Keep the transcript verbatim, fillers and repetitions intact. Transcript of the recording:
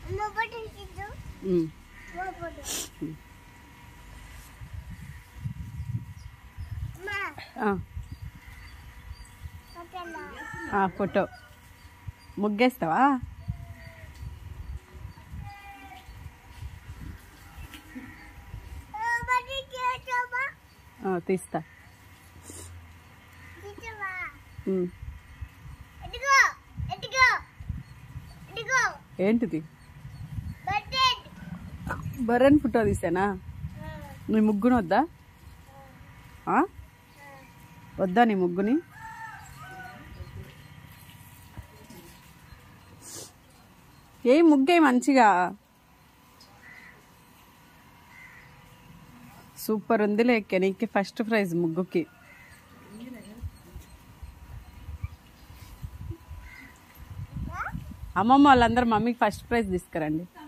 Photo ముగ్గేస్తావా? తీస్తా. ఏంటిది? బర్రెన్ ఫోటో తీసానా? నీ ముగ్గుని వద్దా? వద్దా నీ ముగ్గుని? ఏ ముగ్గే మంచిగా సూపర్ ఉంది. లేకే నీకు ఫస్ట్ ప్రైజ్ ముగ్గుకి. అమ్మమ్మ వాళ్ళందరూ మమ్మీకి ఫస్ట్ ప్రైజ్ తీసుకురండి.